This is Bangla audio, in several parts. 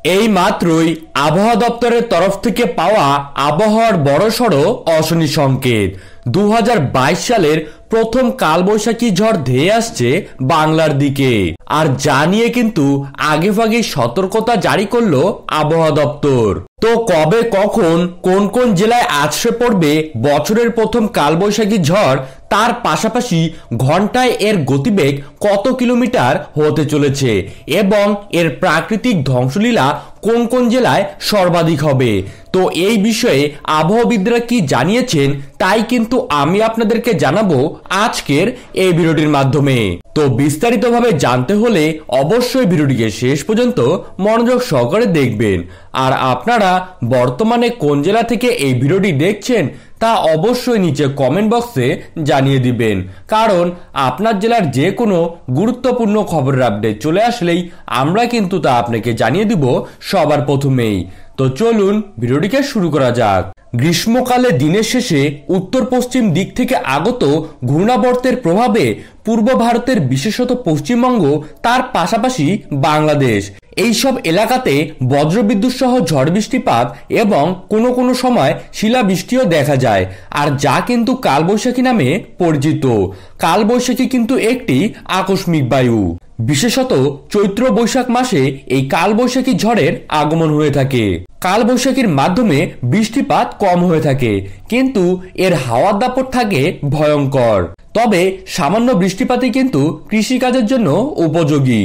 এই মাত্রই আবহাওয়া দপ্তরের তরফ থেকে পাওয়া আবহাওয়ার বড়সড় অশনি সংকেত। 2022 সালের প্রথম কালবৈশাখী ঝড় ধেয়ে আসছে বাংলার দিকে, আর যা নিয়ে কিন্তু আগেভাগে সতর্কতা জারি করলো আবহাওয়া দপ্তর। তো কবে কখন কোন কোন জেলায় আছড়ে পড়বে বছরের প্রথম কালবৈশাখী ঝড়, তার পাশাপাশি ঘন্টায় এর গতিবেগ কত কিলোমিটার হতে চলেছে এবং এর প্রাকৃতিক ধ্বংসলীলা কোন কোন জেলায় সর্বাধিক হবে, তো এই বিষয়ে আবহাওয়াবিদরা কি জানিয়েছেন তাই কিন্তু আমি আপনাদেরকে জানাবো আজকের এই ভিডিওটির মাধ্যমে। তো বিস্তারিতভাবে জানতে হলে অবশ্যই ভিডিওটিকে শেষ পর্যন্ত মনোযোগ সহকারে দেখবেন। আর আপনারা বর্তমানে কোন জেলা থেকে এই ভিডিওটি দেখছেন তা অবশ্যই নিচে কমেন্ট বক্সে জানিয়ে দিবেন, কারণ আপনার জেলার যে কোনো গুরুত্বপূর্ণ খবরের আপডেট চলে আসলেই আমরা কিন্তু তা আপনাকে জানিয়ে দিব সবার প্রথমেই। তো চলুন ভিডিওটিকে শুরু করা যাক। গ্রীষ্মকালে দিনের শেষে উত্তর পশ্চিম দিক থেকে আগত ঘূর্ণাবর্তের প্রভাবে পূর্ব ভারতের বিশেষত পশ্চিমবঙ্গ, তার পাশাপাশি বাংলাদেশ, এইসব এলাকাতে বজ্রবিদ্যুৎ সহ ঝড় বৃষ্টিপাত এবং কোনো কোনো সময় শিলাবৃষ্টিও দেখা যায়, আর যা কিন্তু কালবৈশাখী নামে পরিচিত। কালবৈশাখী কিন্তু একটি আকস্মিক বায়ু, বিশেষত চৈত্র বৈশাখ মাসে এই কালবৈশাখী ঝড়ের আগমন হয়ে থাকে। কালবৈশাখীর মাধ্যমে বৃষ্টিপাত কম হয়ে থাকে, কিন্তু এর হাওয়ার দাপট থাকে ভয়ঙ্কর। তবে সামান্য বৃষ্টিপাতই কিন্তু কৃষিকাজের জন্য উপযোগী।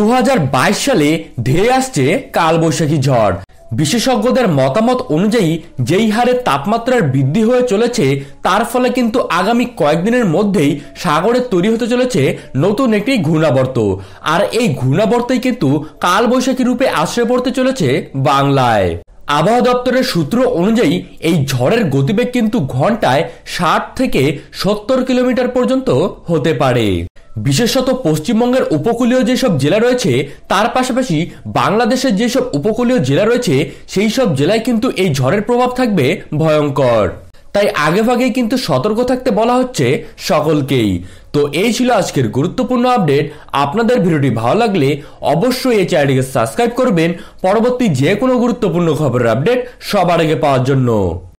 2022 সালে ধেয়ে আসছে কালবৈশাখী ঝড়। বিশেষজ্ঞদের মতামত অনুযায়ী যেই হারে তাপমাত্রার বৃদ্ধি হয়ে চলেছে, তার ফলে কিন্তু আগামী কয়েকদিনের মধ্যেই সাগরে তৈরি হতে চলেছে নতুন একটি ঘূর্ণাবর্ত, আর এই ঘূর্ণাবর্তই কিন্তু কালবৈশাখী রূপে আশ্রয় পড়তে চলেছে বাংলায়। আবহাওয়া দপ্তরের সূত্র অনুযায়ী এই ঝড়ের গতিবেগ কিন্তু ঘন্টায় 60 থেকে 70 কিলোমিটার পর্যন্ত হতে পারে। বিশেষত পশ্চিমবঙ্গের উপকূলীয় যেসব জেলা রয়েছে, তার পাশাপাশি বাংলাদেশের যেসব উপকূলীয় জেলা রয়েছে, সেই সব জেলায় কিন্তু এই ঝড়ের প্রভাব থাকবে ভয়ঙ্কর। তাই আগেভাগেই কিন্তু সতর্ক থাকতে বলা হচ্ছে সকলকেই। তো এই ছিল আজকের গুরুত্বপূর্ণ আপডেট। আপনাদের ভিডিওটি ভালো লাগলে অবশ্যই এই চ্যানেলটিকে সাবস্ক্রাইব করবেন পরবর্তী যে কোনো গুরুত্বপূর্ণ খবরের আপডেট সবার আগে পাওয়ার জন্য।